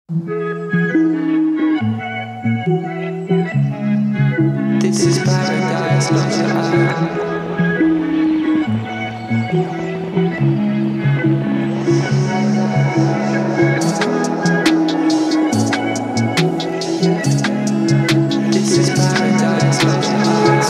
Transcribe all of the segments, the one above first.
This is paradise, close your eyes. This is paradise, close your eyes.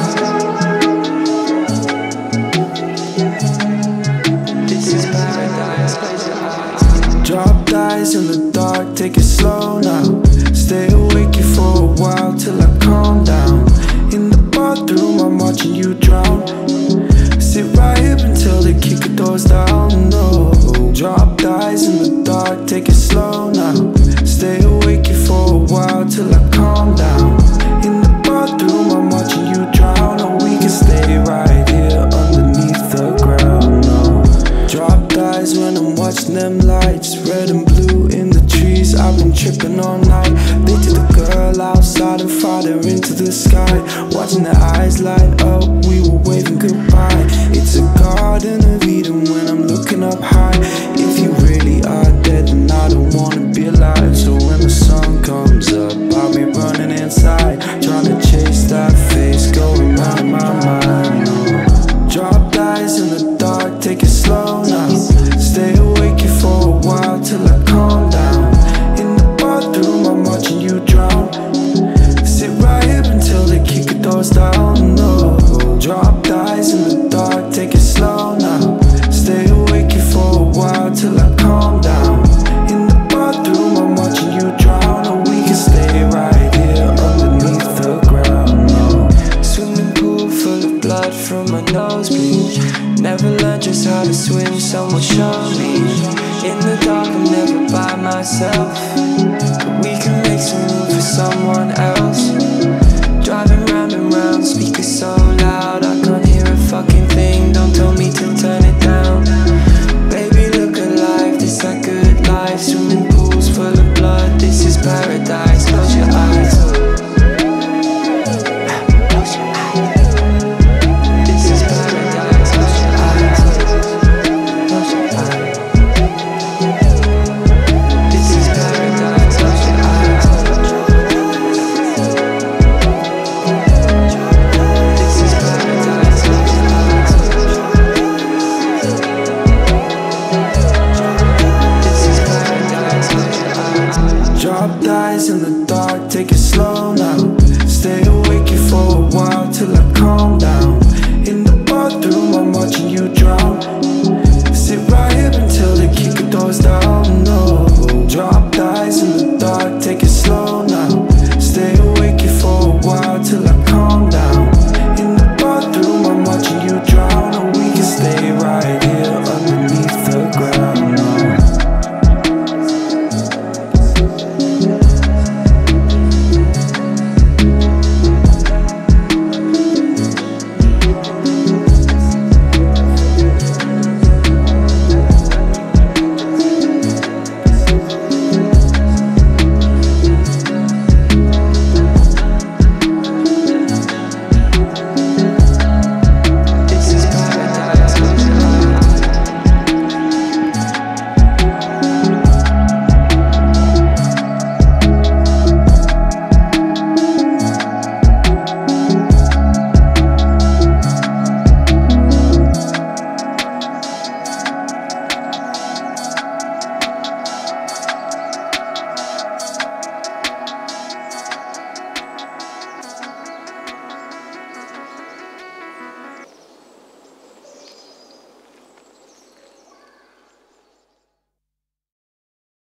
This is paradise, close your eyes. Drop dies in the dark, take it slow now. Stay awake you for a while till I calm down. In the bathroom I'm watching you drown. Sit right up until they kick the doors down. No, drop dies in the dark, take it slow now. Stay awake you for a while till I calm down. In the bathroom I'm watching you drown. Or we can stay right here underneath the ground. No, drop dies when I'm watching them lights, red and blue in the trees. I've been tripping all night. They took the girl outside and fired her into the sky. Watching their eyes light up, we were waving goodbye. It's a garden of Eden when I'm looking up high. If you really are dead, then I don't wanna be alive. So when the sun comes up, I'll be running inside, trying to chase that face going round in my mind. No. Drop dies in the dark, take it slow now. Stay awake you for a while till I calm down. In the bathroom I'm watching you drown. Sit right up until they kick the doors down. No, drop dies in the dark, take it slow now. Stay awake you for a while till I calm down. In the bathroom I'm watching you drown. Or we can stay right here underneath the ground. No. Swimming pool full of blood from my nosebleed. Never learned just how to swim, someone showed me. In the dark I'm never by myself, but we can make some room for someone else. Driving round and round, speakers so loud I can't hear a fucking thing. Don't tell me to turn it down. Baby look alive, this that good life. Swimming pools full of blood, this is paradise. Close your eyes. This is paradise. Close your eyes. Close your eyes. This is paradise. Close your eyes. This is paradise. Close your eyes. This is paradise. Close your eyes. Drop dies in the dark, take it slow now. Stay awake you for a while till I calm down.